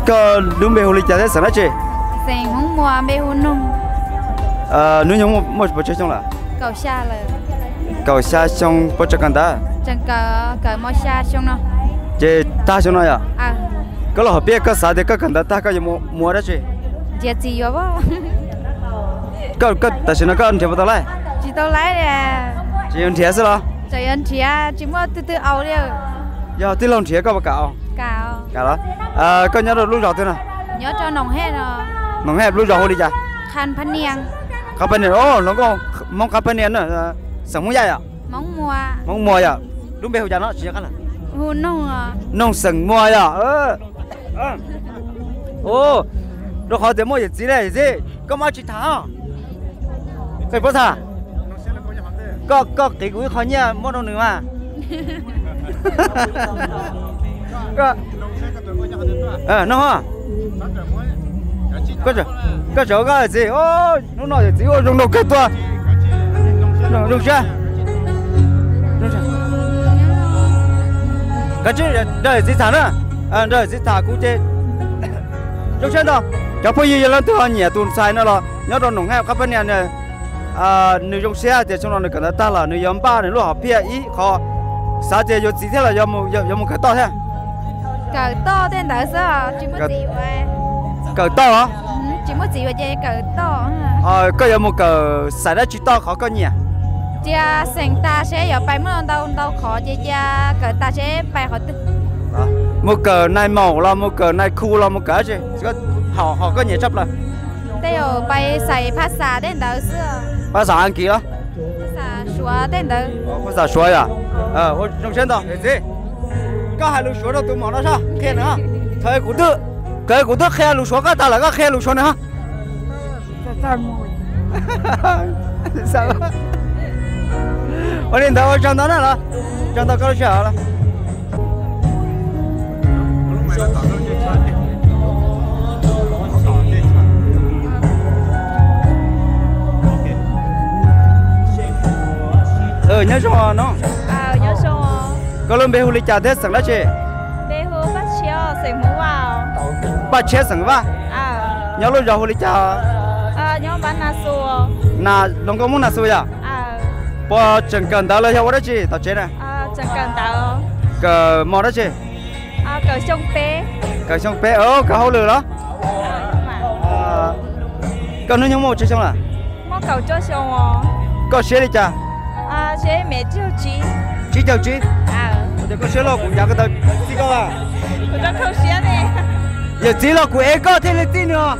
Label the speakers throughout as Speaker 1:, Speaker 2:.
Speaker 1: có đúng bề hồ lịch thế sao chứ
Speaker 2: Sành không mua bê hồ nung
Speaker 1: nếu như một bộ chơi xong là
Speaker 2: cầu xa là
Speaker 1: cầu xa xong bộ chơi cần ta
Speaker 2: chẳng cỡ mua xa xong nó
Speaker 1: chơi ta xong rồi à
Speaker 2: à
Speaker 1: có là họ biết có sao thì có cần ta có gì mua đó chứ
Speaker 2: giờ gì vậy bố
Speaker 1: có tại sao nó có anh thì bao lại
Speaker 2: chỉ tao lấy nè
Speaker 1: chỉ anh thiệt sao
Speaker 2: trời anh thiệt chỉ mua từ áo đi
Speaker 1: giờ tí lòng thiệt có bao cào cả đó có nhớ được lúc rồi thế nào
Speaker 2: nhớ cho nồng hết rồi
Speaker 1: nồng hết lúc rồi đi cha
Speaker 2: khăn phấn niang
Speaker 1: khăn phấn niang nó có mong khăn phấn niang nữa sống không dai à mong mua à đúng bề hồ cha nó chỉ cái là
Speaker 2: hồ nông à
Speaker 1: nông sống mua à rồi họ để mua gì này gì có mà chỉ thả cái bớt thả có cái cuối khó nhá mua đâu nữa mà nó hả có chỗ cái gì nó nói gì dùng đâu cái tua dùng chưa cái chứ đây gì thằng nữa đây gì thằng cũng chơi dùng chưa đâu cho bây giờ lên từ nhà tuần sai nó là nhớ đâu nông hẹp các bên này nếu dùng xe thì chúng nó được cái ta là nếu dùng ba thì lúc họ phía ý họ sao thì dùng gì thế là dùng một cái to thế
Speaker 2: cỡ to tên đó sao chỉ mất gì vậy
Speaker 1: cỡ to hả
Speaker 2: chỉ mất gì vậy chứ cỡ to
Speaker 1: có dùng một cỡ xài ra chỉ to khó có nhỉ
Speaker 2: cha sinh ta sẽ ở bài mới đâu khó chứ cha cỡ ta sẽ bài họ
Speaker 1: một cỡ này màu là một cỡ này cool là một cỡ chứ họ có nhỉ chấp là
Speaker 2: đây ở bài xài phát xạ tên đó sao
Speaker 1: phát xạ anh kia
Speaker 2: phát xạ xóa tên đó
Speaker 1: phát xạ xóa à tôi trong chân đó gì có hai lũ xóa đâu tôi mong nó sao khen nữa thời của tôi cái của tôi khen lũ xóa cái ta là cái khen lũ xóa nữa sao ở đây đâu trong đó là trong đó có chuyện là nhớ cho nó
Speaker 2: nhớ cho
Speaker 1: có lần bê hồ lịch trả thế sẵn đó chứ
Speaker 2: bê hồ bắt chéo sành mua vào
Speaker 1: bắt chéo sẵn va nhớ lúc giờ hồ lịch trả
Speaker 2: nhớ bán na xua
Speaker 1: na đồng có muốn na xua à bỏ chẳng cần tao lấy theo đó chứ tao chết này
Speaker 2: chẳng cần tao
Speaker 1: cờ mò đó chứ
Speaker 2: cờ sông pé
Speaker 1: cờ hậu lửa đó cờ nó nhung một chứ xong là
Speaker 2: mò cầu cho xong
Speaker 1: có xe đi cha
Speaker 2: chế mẹ
Speaker 1: chỉ chào chị để có xe lo cũng nhà cái tao chỉ có à
Speaker 2: tôi đang không xe này
Speaker 1: giờ chỉ lo của em có thế là gì nữa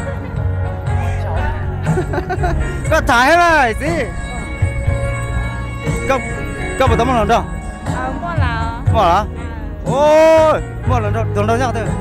Speaker 1: có thái rồi gì có một tấm lần đâu mua là ôi mua lần đâu tuần đâu nhá thôi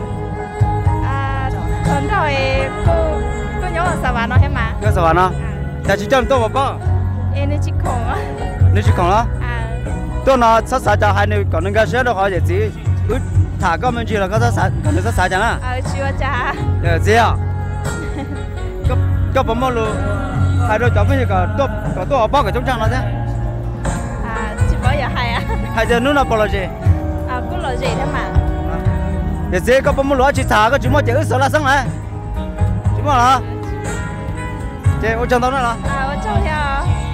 Speaker 2: tuần rồi cô nhớ là sao nó hết mà
Speaker 1: nhớ sao nó tại chỉ cho tôi bao
Speaker 2: em nó chỉ khổng á
Speaker 1: nó chỉ khổng đó tôi nó sát sát cho hai người còn những cái xe đó họ gì chỉ cứ thả cái mình chỉ là có sát sát còn nó sát sát chẳng à
Speaker 2: chưa cha
Speaker 1: gì à có bao nhiêu luôn hai đôi cháu bây giờ có tôi bao cái trong trang nó thế
Speaker 2: chỉ bao giờ
Speaker 1: hai giờ nữa nó bao lâu gì
Speaker 2: bao lâu gì thế mà
Speaker 1: để gì có bao nhiêu lúa chỉ thả có chỉ mua chỉ ít số là xong này chỉ mua là chị ô trong đó nữa là
Speaker 2: ô trong nhà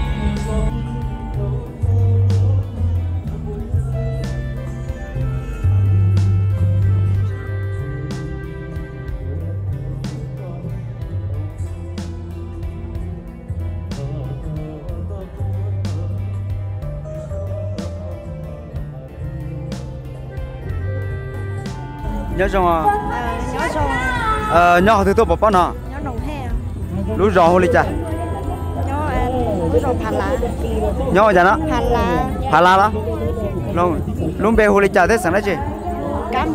Speaker 1: nhớ xong à
Speaker 2: nhớ xong
Speaker 1: nhớ từ tôi bảo bao nào
Speaker 2: nhớ nồng hè
Speaker 1: lúa rò hồ đi cha
Speaker 2: nhớ lúa rò phạt lá
Speaker 1: nhớ gì đó phạt lá đó luôn bê hồ đi cha thế sáng đấy chị
Speaker 2: cam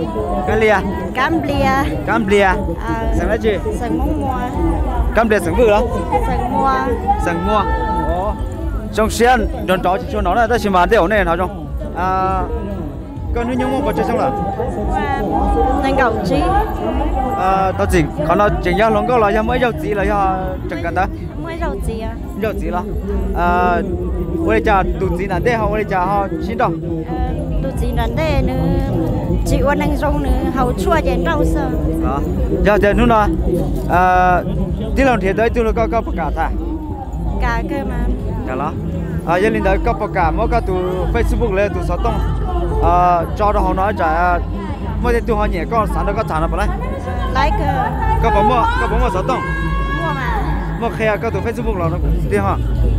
Speaker 1: blia sáng đấy chị
Speaker 2: sáng mua
Speaker 1: cam blia sáng vừa đó sáng mua trong xe đón chó cho nó là ta chỉ bán đều này nào trong con như nhung có chơi xong là
Speaker 2: nên cầu chí
Speaker 1: tao chỉ còn nó chỉ nhau lông có là mới giàu gì là do chẳng cần ta
Speaker 2: mới giàu gì à
Speaker 1: nhiều gì là我哋就肚子難啲，我哋就先到。
Speaker 3: 肚子難啲呢，只我能種呢，好出點肉色。
Speaker 1: 啊，然後就นู่นน่ะ啲兩條隊都都ก็ประกาศท่า
Speaker 3: กาเกิดมา
Speaker 1: dạ đó giờ lên tới cóประกาศmỗi cái tụ Facebook เลยtụ sao tông cho đó họ nói trả mỗi cái tụ họ nhẹ có sản đó có sản là bao đấy
Speaker 3: ไลค์เกิด
Speaker 1: có bảo mua sao tông
Speaker 3: มั่วมา
Speaker 1: mua khe có tụ Facebook เราđi ha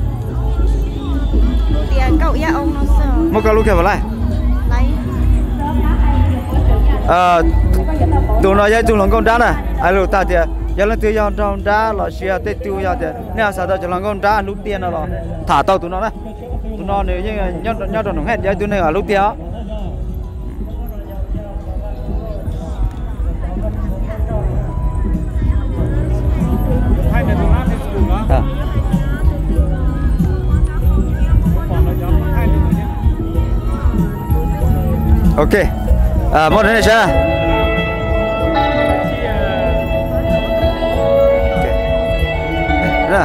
Speaker 3: เตียเก่ายาองน้องเสือ
Speaker 1: mua cái lúc khe bao đấy
Speaker 3: ไลค์
Speaker 1: tụ nó giờ tụ lòng con đá này ai lúc ta thì giờ lần thứ giờ trong đá là xia tết tụ giờ thì nếu sao đó cho lòng con đá lúc tiền nó là thả tàu tụ nó đấy tụ nó nếu như nhớ trong hết giờ tụ này ở lúc tiền ok một đến này chưa rồi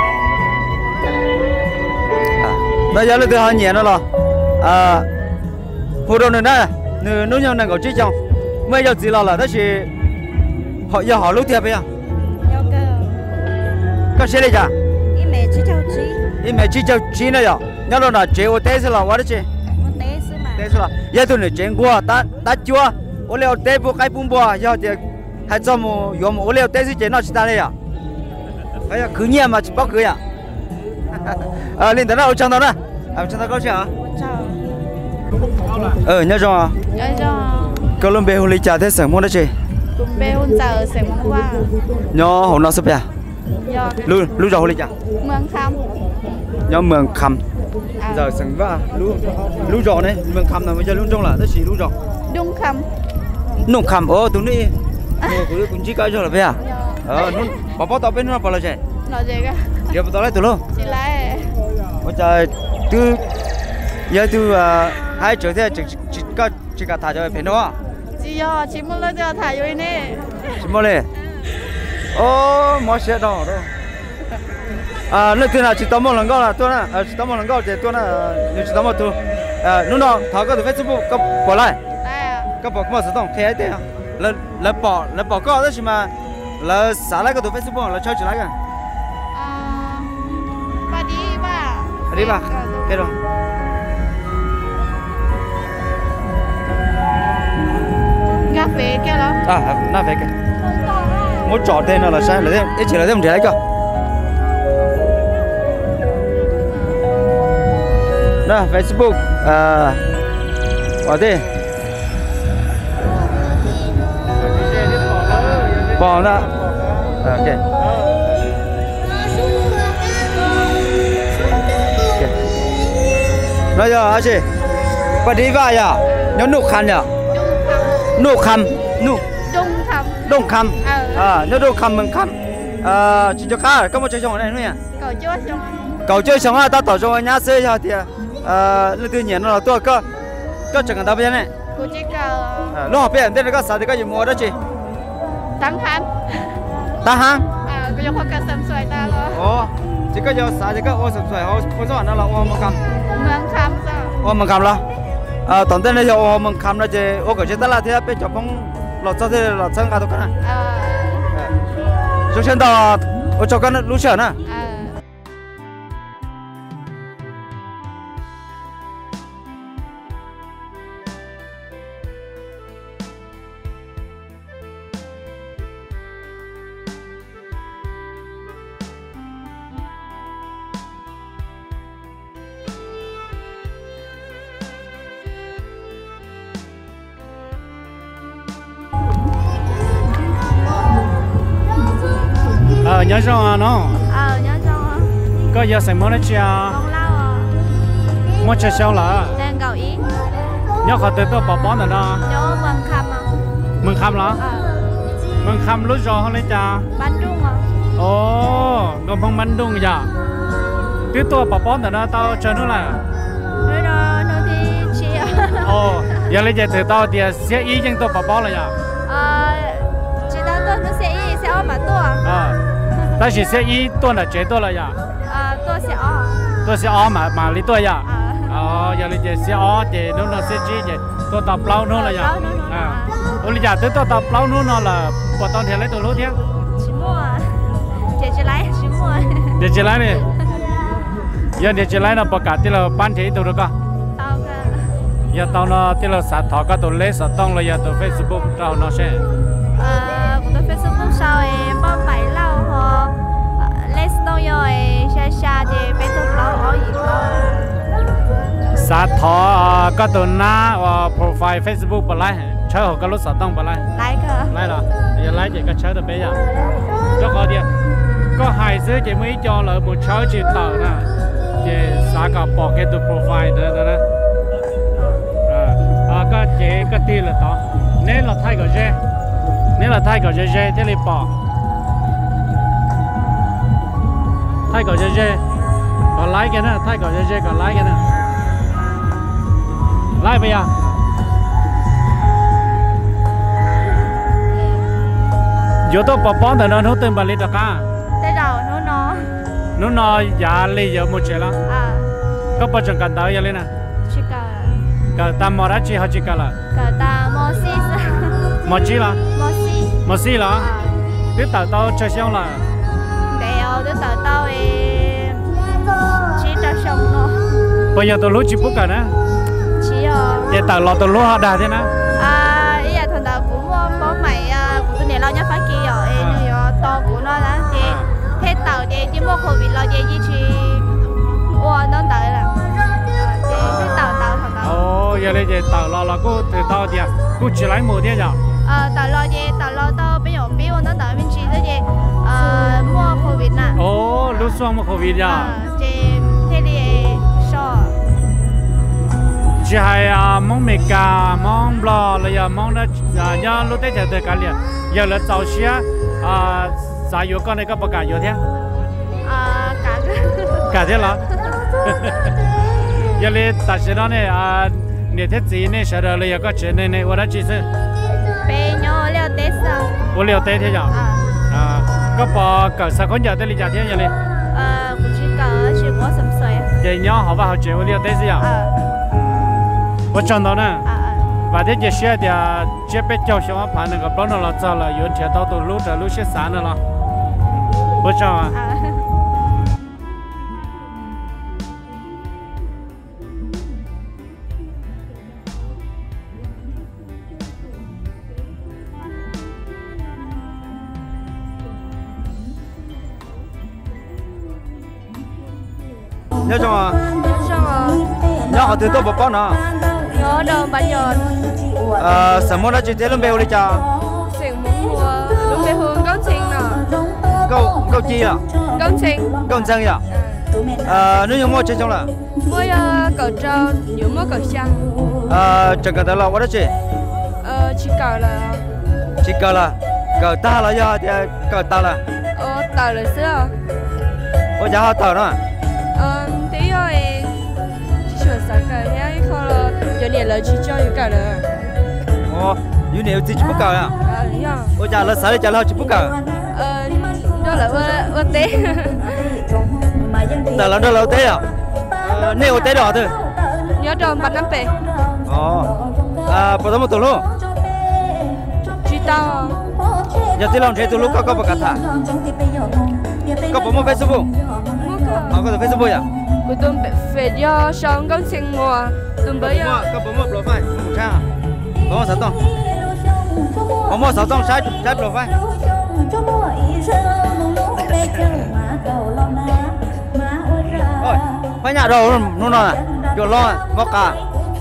Speaker 1: bây giờ là từ hai nhẹ nó là hồi đầu này nè nếu nhau này có chỉ trong mấy giờ gì là đó thì họ giờ họ lúc tiếp bây giờ
Speaker 3: ยอเกิด
Speaker 1: có xe đây chả
Speaker 3: อีเมจิเจ้าจี
Speaker 1: đi mẹ chỉ cho chi này giờ nhớ đâu là chế ô té sẽ là what đấy chứ
Speaker 3: มันเตะซื้อมา
Speaker 1: té sẽ là giờ tôi này chế qua ta chưa ô leo té bộ cái bún bò giờ thì hay cho một yếm ô leo té sẽ chế nó chỉ ta đây à bây giờ cứ nhẹ mà chỉ bao cứ à lên tới đâu trong đó nè trong đó có chưa
Speaker 3: เจ้า
Speaker 1: nhớ cho
Speaker 2: nhớ cho
Speaker 1: có lần về hồ lý trà thế sở môn đấy chứ
Speaker 2: cùng bê hôn giờ sẽ muốn qua
Speaker 1: nhớ hôm nào sắp à
Speaker 2: do
Speaker 1: lúc giờ hồ lý trà
Speaker 2: mương khăm
Speaker 1: nhớ mường khăm giờ sừng va lúc giờ này mường khăm là bây giờ lúc trong là tất chỉ lúc giờ
Speaker 2: đung khăm
Speaker 1: nung khăm tụi này của cũng chỉ cái cho là bây à nung bảo tao bên nó bảo là gì
Speaker 2: nói gì cả
Speaker 1: giờ tao lấy tụi luôn
Speaker 2: chỉ lại
Speaker 1: bây giờ từ giờ từ hai chỗ thế chỉ cả thả cho bên đó
Speaker 2: chỉ do chỉ muốn lấy cho thả vô nè
Speaker 1: chỉ mua lên mua xe đó lúc thứ nào chỉ tao mua lần câu là tôi nè chỉ tao mua lần câu thì tôi nè nếu chỉ tao mua tôi lúc nào tháo cái từ Facebook có bỏ lại có bỏ cái sử dụng thế đấy là bỏ cái đó chứ mà là xả lại cái từ Facebook là chơi chỉ lại cái đi ba cái đó
Speaker 2: cà phê cái đó
Speaker 1: na phải cái một trò tên là sai là thế ít chỉ là thế một cái cơ nè Facebook ở đây bỏ ra ok bây giờ anh chị bắt đi vào à nhớ nụ khăn nhở nụ khăm nụ đông khăm nhớ đông khăm mình khăm chỉ cho cá có một chơi trò này nữa nhỉ cầu chơi xong là ta tổ cho nhà xe cho thì lần thứ nhỉ nó là tôi có chẳng cần tao bây giờ này lúc học biết đây là có sao thì có gì mua đó chị
Speaker 2: tăng hang
Speaker 1: có
Speaker 2: giống cái sầm xoài ta luôn
Speaker 1: chỉ có giờ sao thì có ô sầm xoài ô số nó là ô măng khăm sao ô măng khăm là tổng tên là giờ ô măng khăm là chị ô cái ta là thế bên chỗ phong lọt sao thế lọt sang cả thôi cả chúng sen đó ô cho con lú sườn à
Speaker 4: nhớ cho nó
Speaker 2: nhớ cho
Speaker 4: có giờ sẽ muốn chia
Speaker 2: con lao
Speaker 4: muốn chia sâu là
Speaker 2: đang cầu ý
Speaker 4: nhớ họ từ tôi bỏ nữa đó
Speaker 2: nhớ mừng khăm
Speaker 4: là mừng khăm lúc rồi hơn lấy cha
Speaker 2: bánh trung à
Speaker 4: còn phong bánh trung giờ tiếp tôi bỏ nữa đó tao chơi nữa là
Speaker 2: nó đi chia
Speaker 4: giờ lấy từ tao thì sẽ ý nhưng tôi bỏ là giờ
Speaker 2: chỉ tao tôi nó sẽ ý sẽ ôm mà tôi
Speaker 4: ta chỉ sẽ ý tôi là chế tôi là giờ
Speaker 2: tôi sẽ ở
Speaker 4: tôi sẽ ó mà lý tôi à giờ lý chị sẽ ó chị nó sẽ chi chị tôi tập lâu nó là giờ ôi lý giờ tôi tập lâu nó là bỏ tao thì lấy tôi lúa thế
Speaker 2: chỉ mua chị lấy chỉ mua
Speaker 4: để chị lấy này giờ để chị lấy nó bỏ cả thì là bán thế tôi được không
Speaker 2: tao cả
Speaker 4: giờ tao nó thì là sát thọ cái tôi lấy sát tông là giờ tôi Facebook tao nó sẽ
Speaker 2: của tôi Facebook sau em bao bảy lâu họ lấy tông rồi xa thì bây giờ lâu ở gì
Speaker 4: sát thọ cái tôi na profile Facebook bỏ lại chơi họ cái lúc sát tông bỏ lại lấy rồi giờ lấy chị cái chơi được bây giờ cho họ đi có hai đứa chị mới cho là một chơi chị tờ nè chị xả cả bỏ cái từ profile đó đó cái chị cái tiền là đó nên là thay cái gì nên là thay cái gì thế này bỏ thay cái gì còn lấy cái nữa thay cái gì còn lấy cái nữa lấy bây giờ giờ tôi bỏ bón thì nó hút tiền bạc lít được à
Speaker 2: thế rồi
Speaker 4: nó giá lấy giờ một triệu lắm có bao nhiêu cần tới giờ lên nè
Speaker 2: chỉ
Speaker 4: cả ta mua ra chỉ họ chỉ cả là
Speaker 2: cả ta
Speaker 4: mua chỉ là mua xí là biết tao chơi xong là
Speaker 2: đều biết tao chỉ cho xong nó
Speaker 4: bây giờ tôi lúa chỉ bút cả nữa
Speaker 2: chỉ
Speaker 4: để tao lo tôi lúa họ đà thế nào
Speaker 2: ý là thằng tao cũng bố mày cũng tôi này lo nhất phải kia rồi to của nó là chị thế tao chị mua khẩu vị lo chị chỉ nó đợi là chị thế tao thằng tao
Speaker 4: giờ đây chị tao lo cô từ tao thì cô chỉ lấy một thế nhở
Speaker 2: tao lo tao bây giờ biết nó đợi bên chị đó chị mua khẩu vị nè
Speaker 4: lúc xong mua khẩu vị nhở
Speaker 2: chị thế đi sao
Speaker 4: chỉ hay món mì cà món bò là giờ món đó nhớ lúc tết giờ cả liền giờ là tàu xe giá yếu con này có bao cả yếu thế cả thế là giờ này tại sao đó này để thế gì này sợ rồi là có chuyện này này ở đó chỉ是
Speaker 2: bé nhỏ liều tết sao
Speaker 4: 我liều tết thế nhở có bao cả sao con giờ tới liều thế giờ này
Speaker 2: cũng chỉ có chỉ có sầm soi
Speaker 4: giờ nhỏ họ vào họ chuyện liều tết gì à我知道呢và thế giờ xe thì chế bé cháu xem mà phản cái bao nó là sao là yếu thiệt tao tôi lúc xe sáng nữa là我知道啊
Speaker 1: nhớ cho nhớ họ từ tôi bỏ bón nào
Speaker 2: nhớ đâu bao giờ
Speaker 1: sớm mua đã chỉ thế luôn bèo đi cha
Speaker 2: xin mua lúc bé hương công trình nè
Speaker 1: câu chi à
Speaker 2: công trình
Speaker 1: à nếu như mua trên trong là
Speaker 2: mua cờ trâu nếu mua cờ xăng
Speaker 1: chẳng cần tới là what đó chỉ cờ là cờ ta là do thì cờ ta là
Speaker 2: tờ là xưa
Speaker 1: ôi giá họ tờ đó
Speaker 2: tí rồi sửa sáng cờ nhá không là cho nên là chỉ cho những cờ nữa
Speaker 1: như nếu chỉ bút cờ à ôi giá là sáng để trả lời chỉ bút cờ
Speaker 2: đó là ơ té
Speaker 1: tờ là đó là té à nếu té đỏ thôi
Speaker 2: nhớ tròn bắn năm bể
Speaker 1: bắt đầu một tuần luôn
Speaker 2: chỉ tao
Speaker 1: giờ thì làm thế tôi lúc có bạc thả có bỏ một Facebook có được Facebook à
Speaker 2: của tôi phải do xong công trình mùa tôi bây giờ
Speaker 1: có bỏ một profile cha bỏ một sáu tông bỏ một sáu tông sai profile ôi phải nhà đâu nó nè chỗ lo vóc cả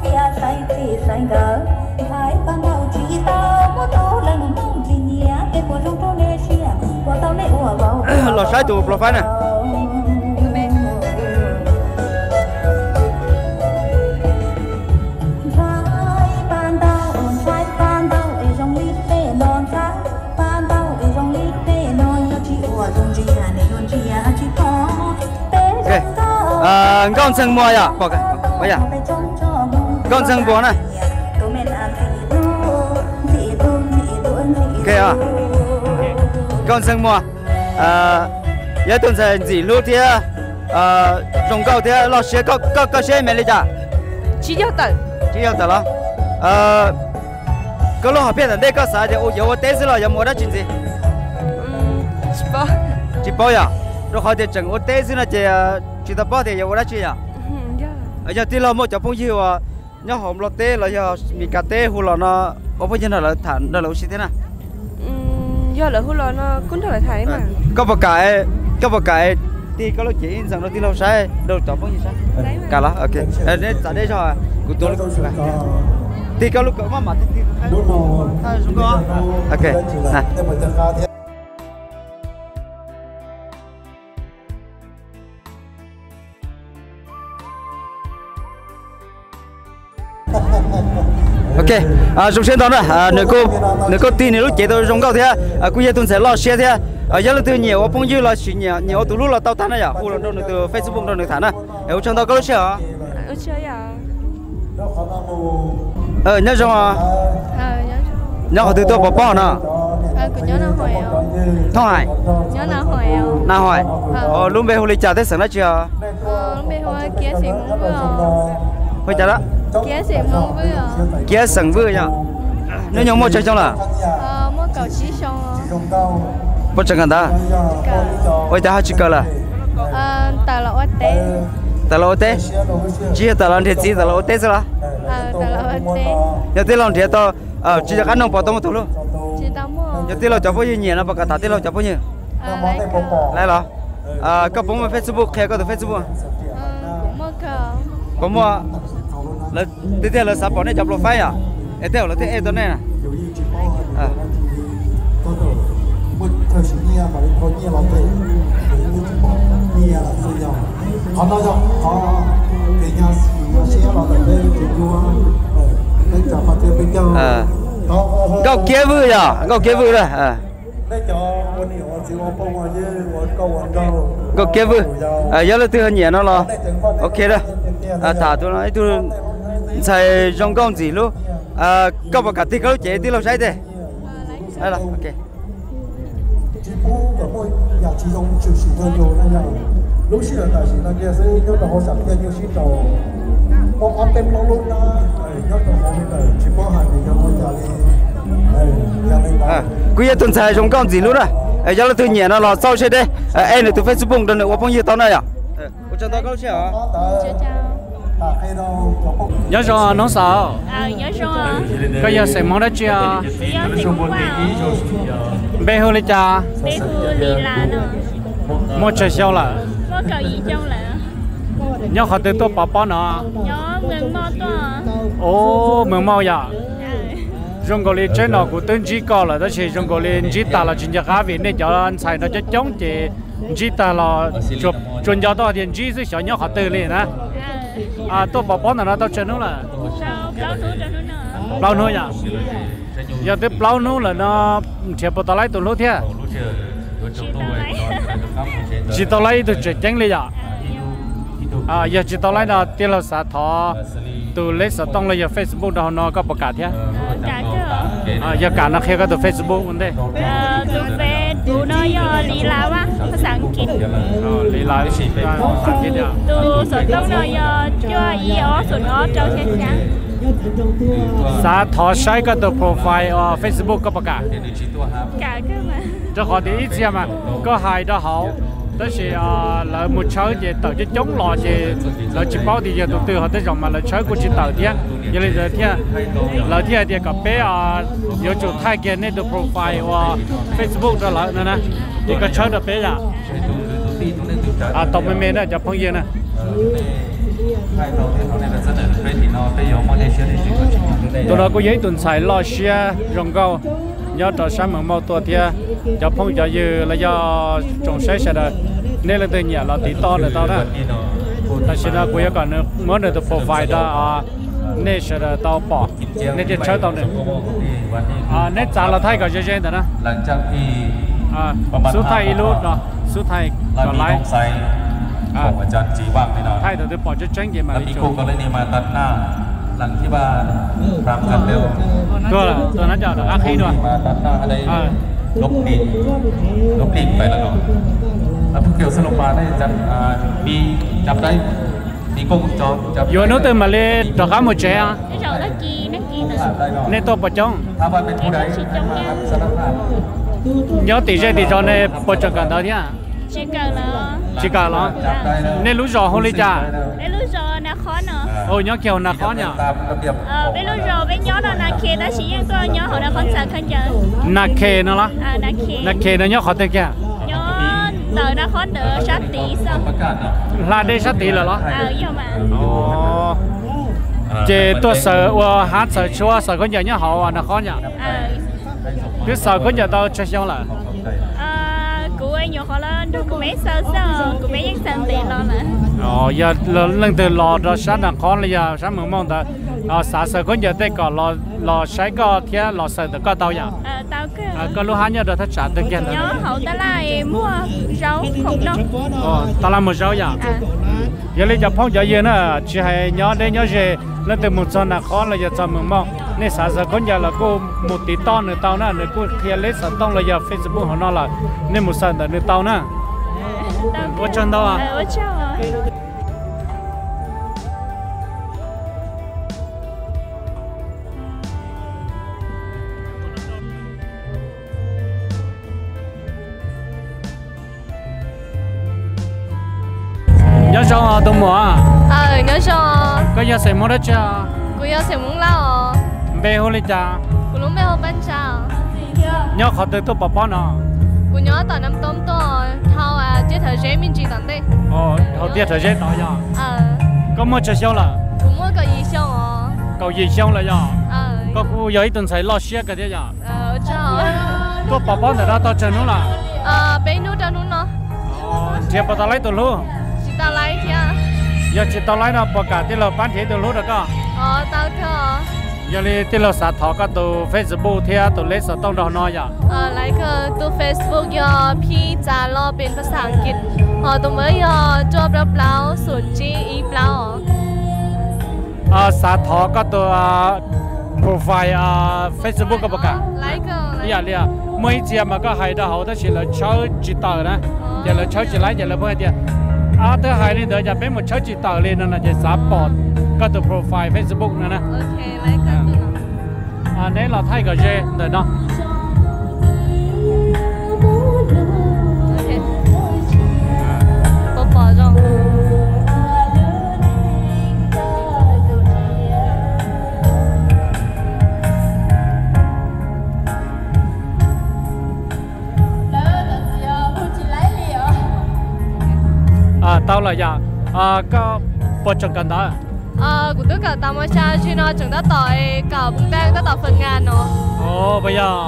Speaker 1: lo sai tụ profile này con sừng mồi à bỏ cái bây giờ con sừng bò này ok à con sừng mồi giờ tuần sẽ gì luôn thì rong câu thế lo xe có xe mẹ đi chả
Speaker 2: chỉ cho tận
Speaker 1: đó cái lúc họ biết là đây có啥thì有电视了有没得经济直播呀rồi họ thì chẳng có电视呢chỉ tập播thì有得去呀ở giờ thì là một chỗ phong nhiêu nhớ hòm lót té là giờ mi cà té hù lò nó có bao nhiêu là thản là lâu xí thế nào
Speaker 2: giờ là hù lò nó cũng thật là thấy mà
Speaker 1: có một cái thì có lúc chỉ rằng nó thì lâu sai đâu chỗ phong nhiêu sai cả đó ok để trả đây cho của tôi thì có lúc có mà thì xuống có ok ok dùng xe đó nữa nếu cô tin nếu chế tôi dùng cao thế cô giờ tôi sẽ lo xe thế giờ là từ nhiều phong nhiêu là chỉ nhiều từ lúc là tao thán này à khu là đâu từ Facebook đâu được thán à nếu trong tao có lúc xe hả nhớ xong à nhớ họ từ tôi bỏ bỏ nè
Speaker 2: nhớ nó hỏi
Speaker 1: không phải
Speaker 2: nhớ nó hỏi
Speaker 1: lúc về hồ lý trả thế sẵn đó chưa
Speaker 2: lúc về hồ kia xỉn muốn vừa
Speaker 1: hồi trả đó kia sẵn vừa nhá nếu nhau mua chơi trong là
Speaker 2: mua cầu chí xong
Speaker 1: bắt chân ta ôi ta hai chữ là
Speaker 2: tờ là ô tê
Speaker 1: chỉ tờ là thiệt gì tờ là ô tê sao
Speaker 2: tờ là ô tê
Speaker 1: giờ tí lòng thiệt to chỉ cho ăn nông bỏ tôm một thôi luôn
Speaker 2: chỉ tao mua
Speaker 1: giờ tí lòng chọc bao nhiêu nhiều nó bạc cả tí lòng chọc bao nhiêu lại rồi có bấm vào Facebook hay có từ Facebook có mua là tiếp theo là sắp bỏ này chọc lột phai à tiếp theo là thế tôi này nè góc kia vui à góc kia vui rồi góc kia vui giờ là từ nhẹ nó lo ok đó thả tôi nói tôi xài rong công gì luôn có một cả tí có chế tí lâu sai thế là ok quý giờ tuần xài rong công gì luôn à giờ là từ nhẹ nó lo sau xe đây em là từ Facebook đơn nữa bao nhiêu tao này à cho tao có xe hả
Speaker 4: nhớ rồi nó sợ
Speaker 2: nhớ rồi
Speaker 4: cái giờ sẽ món đó chưa bé hơn lấy cha
Speaker 2: bé hơn lì là nó
Speaker 4: mua chơi sao là
Speaker 2: mua cầu gì trong là
Speaker 4: nhớ họ từ tôi bỏ nó
Speaker 2: nhớ mừng mò to
Speaker 4: ô mừng mò ya trong cái chơi nó của tên chỉ có là đó chỉ trong cái chỉ ta là chuyên gia cá vì nên cho anh xài nó cho chống thì chỉ ta là chuyên gia đó thì chỉ sẽ nhớ họ từ liền á tôi bỏ nó tao chơi nó là bao nuôi à giờ tới bao nuôi là nó chỉ bỏ tao lấy tụi nó thế chỉ tao lấy tụi chuyện tránh liền à giờ chỉ tao lấy là tiền là xã thọ tụi lấy xã tông là giờ Facebook đó nó có cả thế giờ cả nó khi có tụi Facebook vấn đề
Speaker 2: tụi Facebook nó do lì lá quá nó sáng kín
Speaker 4: lì lá sáng kín à
Speaker 2: tụi xã tông nó do cho ý ó tụi nó trâu xe sáng
Speaker 4: xã thọ sai có tụi profile ở Facebook có cả
Speaker 2: cả cơ mà
Speaker 4: cho họ thì ít xem mà có hai đó họ đó là một số về tàu cái chống lò về là chỉ báo thì giờ tụi tôi họ tới dòng mà là số của chỉ tàu thế giờ là thế là thế thì có bé有主太给那个 profile 或 Facebook 的了呢，一个车的bé呀，当妹妹呢，叫朋友呢。tụi nó có giấy tuần xài lo xe rong câu nhớ trò sáng mừng mau tua thia cho phong cho dư là do trồng xe sẽ được nên là từ nhà là tí to nữa tao đó ta sẽ là quý còn nữa muốn được profile đó nên sẽ là tao bỏ nên chỉ chơi tao nữa nên trả là thay cả chơi chơi đó số thay luôn đó số thay còn lại thay được bỏ chơi tránh gì mà đi chơi
Speaker 5: หลังที่บ้านพรำกันเร็ว
Speaker 4: ตัวนั้นจะอาคีด้วย
Speaker 5: ลบดินไปแล้วเนาะผู้เกี่ยวสลบมาได้จับมีจับได้มีกล้องวงจรจับ
Speaker 4: อยู่นู้นตื่นมาเลยต่อข้ามหมดเจ้า
Speaker 2: cái rồi nó kia nữa
Speaker 5: ได้ก่อน
Speaker 4: ในตัวประจง
Speaker 5: ถ้าว่าเป็นผู้ใดมารับสารภาพ
Speaker 4: nhớ tỷ chơi tỷ cho nên bộ trò cần đó nhá
Speaker 2: chỉ cần là
Speaker 4: chỉ cả đó
Speaker 5: จับได้แล้ว
Speaker 4: nên lú giò không lấy cha
Speaker 2: bé lúc rồi nó khó nữa
Speaker 4: ôi nhớ kêu là khó nhở
Speaker 5: ตามระเบียบ
Speaker 2: bé lúc rồi bé nhớ là nó kia nó chỉ những con nhớ họ đã con sợ không chờ
Speaker 4: nà kề nó lá nà kề nó nhớ khó thế kia
Speaker 2: nhớ tờ nó khó đỡ 6 tỷ sao
Speaker 5: ประกาศเนาะ
Speaker 4: là đây sát tỷ là đó
Speaker 2: nhưng mà
Speaker 4: ồ chế tôi sợ hát sợ chua sợ có nhớ họ là khó nhở cứ sợ có nhớ tao chơi xong là
Speaker 2: của anh nhỏ họ lên của mấy sao sao của mấy những sản tiền lo mà
Speaker 4: giờ lần từ lò rồi sát là khó là giờ sát mong mong ta sợ có nhớ tới có lò sấy có thế lò sợ được có tao nhở
Speaker 2: tao cứ
Speaker 4: có lúc hát nhớ được thắt chặt được kia
Speaker 2: nhớ hậu ta lại mua rau không đâu
Speaker 4: tao làm một rau nhở giờ lấy chụp phong giờ gì nữa chỉ hay nhớ để nhớ gì lần từ một giờ là khó là giờ cho mong mong nên sợ có giờ là cô một tí to nữa tao nữa cô kia lấy sợ tông là giờ Facebook họ nói là nên một sợ nữa tao nữa ở chân đâu à
Speaker 2: ở chân
Speaker 4: nhớ sao à tụi mỏ
Speaker 2: nhớ sao
Speaker 4: có giờ xem mua đó chưa
Speaker 2: cô giờ xem muốn lao
Speaker 4: bé hồ lấy cha
Speaker 2: cô lúc bé hồ bán cha
Speaker 4: nhớ khó từ tôi bỏ nó
Speaker 2: cô nhớ tao năm tôm to thao tiết thời gian mình chỉ tận đây
Speaker 4: hậu tiết thời gian đó giờ có mua chơi xong là
Speaker 2: cũng mua cái gì xong à
Speaker 4: cầu gì xong là giờ có cô giờ tuần sai lo xe cái thế giờ
Speaker 2: chào
Speaker 4: tôi bỏ từ đó tao chơi nữa là
Speaker 2: bé nút đâu nút nó
Speaker 4: chị bỏ tao lấy từ luôn
Speaker 2: chị tao lấy kia
Speaker 4: giờ chị tao lấy nó bỏ cả tí là bán thế từ lúc đó cơ
Speaker 2: tao cơ
Speaker 4: giờ đi tí là sát thọ cái từ Facebook thế từ lấy số tông đó nói giờ
Speaker 2: lấy cái từ Facebook giờพี่จะรอเป็นภาษาอังกฤษตัวmới cho blau blau sủn chi ý blau
Speaker 4: sát thọ cái từ profile Facebook cái bậc
Speaker 2: lấy cái
Speaker 4: dạ liền mấy chị mà có hay đó họ đó chỉ là cháu chỉ tờ đó giờ là cháu chỉ lấy giờ là bao nhiêu thứ hai này đợi giờ bé một cháu chỉ tờ lên nó là chỉ sát bỏ cái từ profile Facebook nữa nè
Speaker 2: ok lấy cái từ
Speaker 4: đấy là thay cái gì đợi nó
Speaker 2: bỏ rồi
Speaker 4: tao là giờ có bộ trồng cần đó
Speaker 2: của tôi cả tao mới cha chứ nó chẳng đã tỏi cả bún beng đã tỏi phần ngàn nó
Speaker 4: bây giờ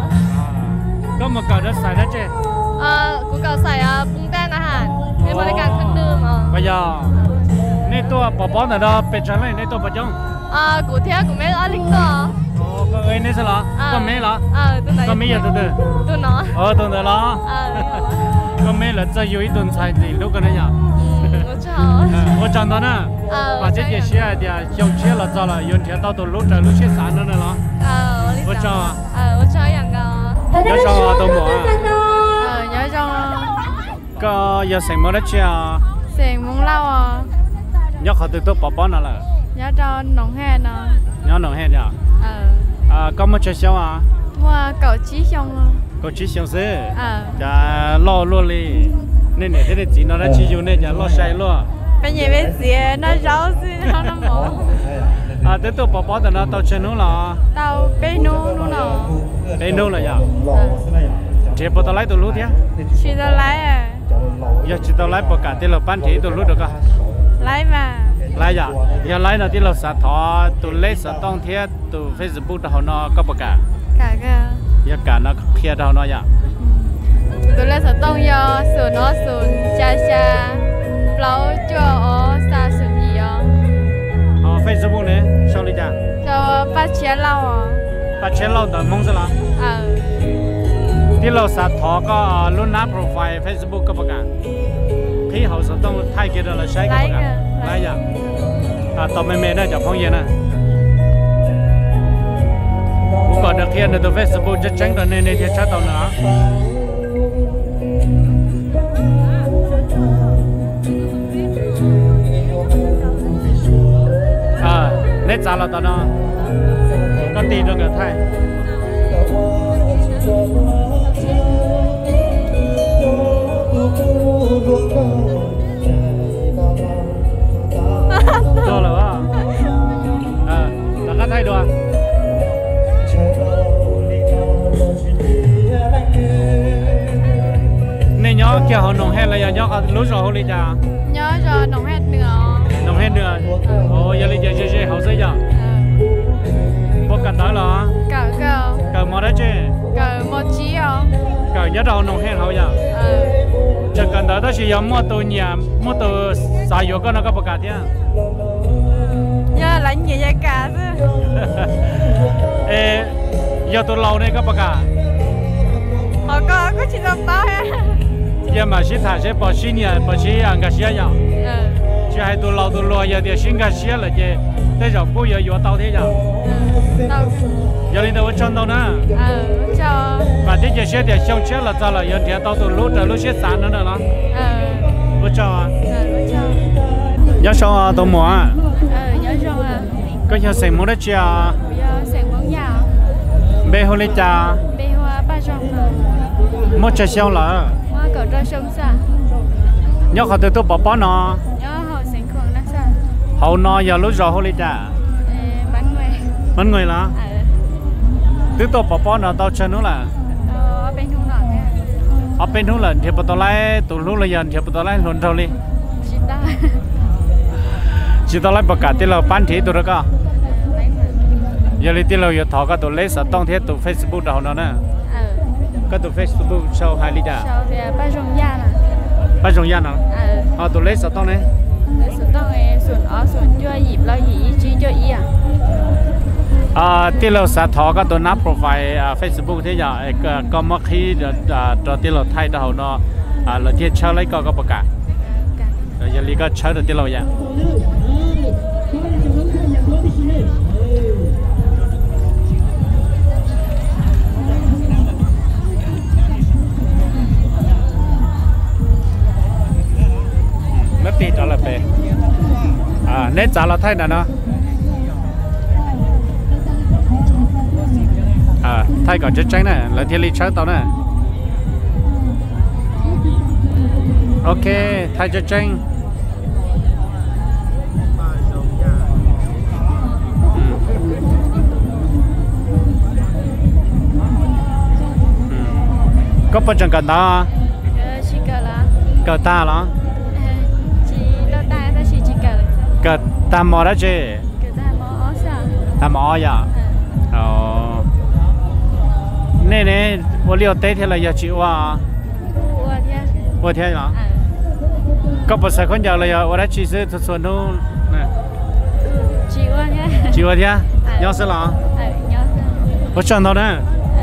Speaker 4: có một cậu đó xài đó chứ
Speaker 2: của cậu xài bún bengอาหารเป็นบริการเครื่องดื่ม
Speaker 4: bây giờนี่ตัวปอๆน่ะเนาะเป็นจังเลยนี่ตัวปะจง
Speaker 2: của thế của mấy ở lính cơ
Speaker 4: có ấyนี่sao có mấy là
Speaker 2: tôi này
Speaker 4: có mấy giờ từ
Speaker 2: tôi nó
Speaker 4: từ từ đó có mấy là chơi yêu tuần xài gì lúc cái này nhỉ我长大呢把这些鞋的小车了做了用钱到都路这路去散了了我知道
Speaker 2: 我知道样个
Speaker 4: nhớ sao đâu mà
Speaker 2: nhớ sao
Speaker 4: có giờ xem mua đó chưa
Speaker 2: xem muốn lâu
Speaker 4: nhớ họ từ tôi bỏ nào là
Speaker 2: nhớ cho nồng hè nè
Speaker 4: nhớ nồng hè nhỉ có mua chơi sao
Speaker 2: mua cậu chí xong
Speaker 4: cậu chí xong chứ chả lo luôn đi nên để thế chỉ nó đã chỉ dùng nên chả lo say luôn
Speaker 2: bây giờ bây giờ nó rau gì nó mổ
Speaker 4: tới tôi bỏ từ nó tao chơi nữa là
Speaker 2: tao bé nô luôn nó
Speaker 4: bé nô là gì chị bỏ tao lấy từ lúc thế
Speaker 2: chị tao lấy
Speaker 4: giờ chị tao lấy bỏ cả tiền là bán thế từ lúc được à
Speaker 2: lấy mà
Speaker 4: lấy giờ giờ lấy là tiền là sát thọ từ lấy sát tông thế từ Facebook đó họ nó có bỏ cả
Speaker 2: cái
Speaker 4: giờ cả nó kia đó nó giờ
Speaker 2: từ lấy sát tông giờ sườn nó sườn xa xa lâu cho ở xa sườn gì
Speaker 4: Facebook này sao đi cha
Speaker 2: cho ba chế lâu
Speaker 4: ba chế lâu đợi mong saoที่เราสัตว์ทอก็รุ่นน้าโปรไฟล์ Facebook ก็ประกาศที่เขาจะต้องถ่ายเกี่ยวกับใช้ก็ประกาศหลายอย่างต่อไปเมย์น่าจะพ้องเย็นนะผมก่อนจะเขียนในตัว Facebook จะแจ้งตอนในที่ชัดตอนนั้น nét giá là tao nó có tiền được cả thay đó là à là cái thay đồ nên nhớ kia họ nồng hết là nhớ lúc rồi họ đi cha
Speaker 2: nhớ rồi nồng hết nữa
Speaker 4: ồ giờ đi chơi hậu xây giờ bố cần đó là cờ mò đó chứ
Speaker 2: cờ một chí không
Speaker 4: cờ nhớ đâu nồng hết hậu giờ chẳng cần đó chỉ có mua đồ nhà mua đồ xài dầu nó có bạc cả thế
Speaker 2: nhớ lãnh gì vậy cả chứ
Speaker 4: ê giờ tôi lâu này có bạc cả
Speaker 2: họ có chỉ làm bao ha
Speaker 4: giờ mà chỉ thà sẽ bỏ xin nhà bỏ xin ăn cái gì vậy chỉ hai tôi lâu giờ thì xin cái gì là chứ thế giờ cô giờ tao thế giờ giờ lên đâu chân đâu nữa
Speaker 2: cho
Speaker 4: và thế giờ sẽ để xong chết là sao là giờ thì tao tôi lúc sẽ sáng nữa nó bữa cho nhớ sao tôi mua
Speaker 2: nhớ rồi
Speaker 4: có nhớ xem món đó chưa
Speaker 2: xem món nhà
Speaker 4: bê hồ lê cha
Speaker 2: bê hoa ba rong
Speaker 4: mua chả xong là
Speaker 2: hoa cỡ ra sông xa
Speaker 4: nhớ họ tôi bỏ nó
Speaker 2: nhớ họ sinh khỏng nó xa
Speaker 4: hậu nó giờ lúc rồi hồ lê cha bánh người là từ tôi bỏ nó tao chơi nữa là
Speaker 2: bên hông nọ nha
Speaker 4: ở bên hông là thì bắt đầu lại tụi lúc là giờ thì bắt đầu lại luôn thôi đi chỉ tao lại bạc cả thì là bán thế tụi đó cả giờ đi thì là giờ thọ cái tụi lấy sợ tông thế tụi Facebook đâu nó nè cái tụi Facebook sau hai lít à
Speaker 2: sau thì ba rong da nè
Speaker 4: ba rong da nè tụi lấy sợ tông này
Speaker 2: sợ tông này xuân chưa dịp lo gì chỉ cho ý
Speaker 4: thì là sẽ thọ cái tụi nắp profile Facebook thế giờ có mất khi cho thì là thay đầu nó là thiết chơi lấy có bạc cả giờ đi có chơi được thì là vậy nó tì đó là về nét giá là thay nè nó thay còn chết tránh này là thiên lý chơi tao nè ok thay chết tránh có bao nhiêu cần đó
Speaker 2: chỉ cỡ là
Speaker 4: cỡ ta đó
Speaker 2: chỉ lo ta ta chỉ cỡ
Speaker 4: cỡ ta mò đó chứ
Speaker 2: cỡ ta mò sao
Speaker 4: ta mò vậy nè tôi liều tết thì là giờ chịu à tôi thế hả có bao giờ con giờ là giờ tôi đã chỉซื้อส่วนนู้นnè chịu à thế nhớ sao là có chân đâu nè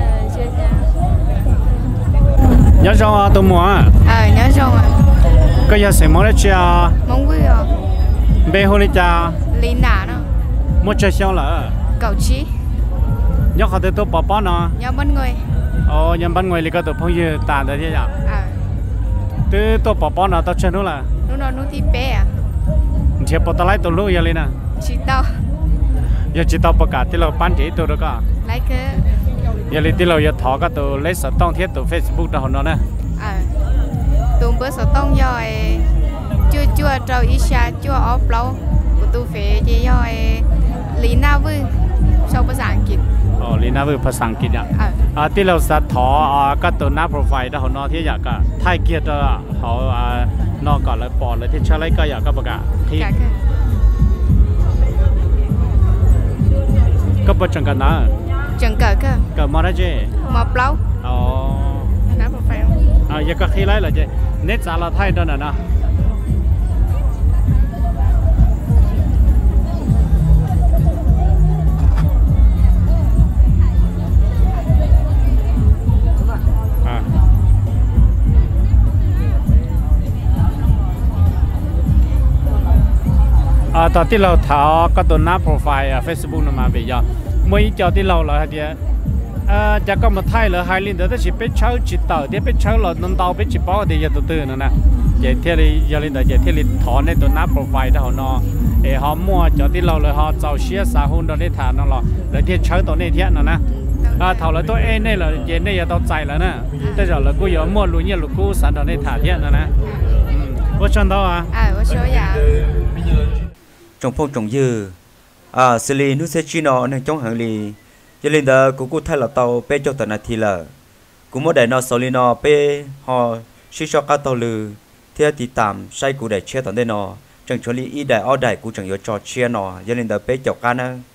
Speaker 4: nhớ cho tôi mua
Speaker 2: nhớ rồi
Speaker 4: có giờ xem món đấy chưa
Speaker 2: món vui à
Speaker 4: bê hồ đi cha
Speaker 2: lín nà nó
Speaker 4: mua chơi xong là
Speaker 2: cầu chí
Speaker 4: nhớ họ tôi bỏ nó
Speaker 2: nhớ bên người
Speaker 4: nhớ bên người thì có tôi phong như tàn đấy thế nhở từ tôi bỏ nó tao chơi nữa là
Speaker 2: nó thì bé à
Speaker 4: chỉ bỏ tao lấy tôi lúc giờ lên nè
Speaker 2: chỉ tao
Speaker 4: giờ chỉ tao bỏ cả thì là bán chỉ tôi đó cả
Speaker 2: lấy cái
Speaker 4: giờ lên thì là giờ thọ cái tôi lấy sở tông thiết tôi Facebook đó nó nè
Speaker 2: tụi bữa sở tông rồi chưa trâu ít xa chưa off lâu của tôi phải chỉ rồi lý na vui sauภาษาอังกฤษ
Speaker 4: ลีน่าเป็นภาษาอังกฤษอ่ะที่เราสัตถอก็ตัวหน้าโปรไฟล์ได้ของน้องที่อยากก็ไทยเกียรติเขานอกก่อนเลยปอดเลยที่ใช้ไรก็อยากก็ประกาศที่ก็ประจังกันนะ
Speaker 2: จังเกิด
Speaker 4: มาได้เจ
Speaker 2: มาเปล่าหน้าโปรไฟล์
Speaker 4: อยากก็ขี้ไรเลยเจเน็ตสารไทยนั่นน่ะนะตอนที่เราถ่ายก็ตัวหน้าโปรไฟล์Facebook นั่นมาไปย่อเมื่อเจ้าที่เราเหรอเดียจะก็มาไทยเลยไฮลินเดี๋ยวจะไปเช่าจิตเต่าเดี๋ยวไปเช่าหลอดนนเตาไปจิบป้อเดี๋ยวตัวตื่นนะเจเที่ยวยัลินเดี๋ยวเที่ยวถอนในตัวน้าโปรไฟล์ที่เขานอเขามั่วจอที่เราเลยเขาเจ้าเชียสาหุ่นตอนนี้ฐานนั่นหรอเลยที่เช่าตัวนี้เที่ยนั่นนะเท่าเลยตัวเนี่ยเลยเจเนี่ยอย่าต้องใจแล้วนะแต่จะเลยกูอย่ามั่วลุยเนี่ยลูกกูสันตอนนี้ฐานเที่ยนั่นนะว่าชนเท่า
Speaker 2: 我说呀
Speaker 1: trong phong trồng dư xử lý nước sẽ chi nó nên trong hàng lì cho nên đó cũng thay là tàu pe cho tận này thì là cũng muốn để nó xử lý nó pe họ suy cho các tàu lư theo thì tạm sai cũng để chia tận đây nó chẳng cho lý ý đại ở đại cũng chẳng có cho chia nó cho nên đó pe chọc cá nữa